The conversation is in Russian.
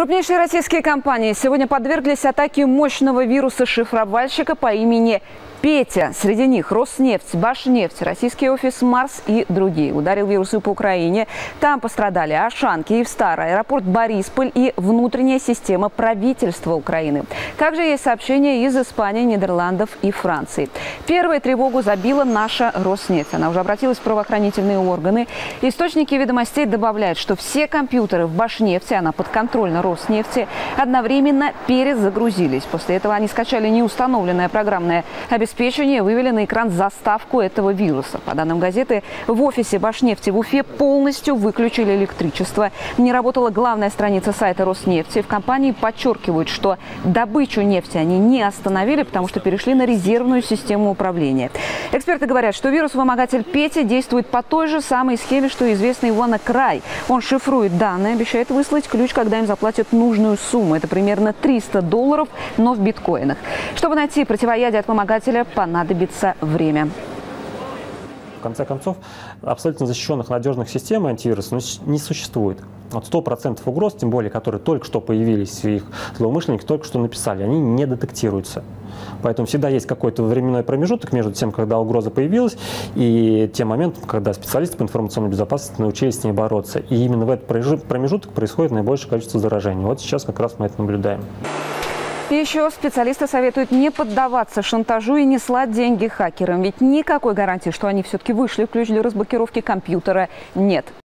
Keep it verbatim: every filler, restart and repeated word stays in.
Крупнейшие российские компании сегодня подверглись атаке мощного вируса-шифровальщика по имени Петя. Среди них Роснефть, Башнефть, российский офис Марс и другие. Ударил вирус и по Украине. Там пострадали Ашан, Киевстар, аэропорт Борисполь и внутренняя система правительства Украины. Также есть сообщения из Испании, Нидерландов и Франции. Первую тревогу забила наша Роснефть. Она уже обратилась в правоохранительные органы. Источники ведомостей добавляют, что все компьютеры в Башнефти, она подконтрольна Роснефти, одновременно перезагрузились. После этого они скачали неустановленное программное обеспечение и вывели на экран заставку этого вируса. По данным газеты, в офисе Башнефти в Уфе полностью выключили электричество. Не работала главная страница сайта Роснефти. В компании подчеркивают, что добычу нефти они не остановили, потому что перешли на резервную систему управления. Эксперты говорят, что вирус-вымогатель Петя действует по той же самой схеме, что и известный WannaCry. Он шифрует данные, обещает выслать ключ, когда им заплатят нужную сумму. Это примерно триста долларов, но в биткоинах. Чтобы найти противоядие от вымогателя, понадобится время. В конце концов, абсолютно защищенных надежных систем антивируса не существует. Вот сто процентов угроз, тем более, которые только что появились, их злоумышленники только что написали, они не детектируются. Поэтому всегда есть какой-то временной промежуток между тем, когда угроза появилась, и тем моментом, когда специалисты по информационной безопасности научились с ней бороться. И именно в этот промежуток происходит наибольшее количество заражений. Вот сейчас как раз мы это наблюдаем. Еще специалисты советуют не поддаваться шантажу и не слать деньги хакерам. Ведь никакой гарантии, что они все-таки вышли ключ для разблокировки компьютера, нет.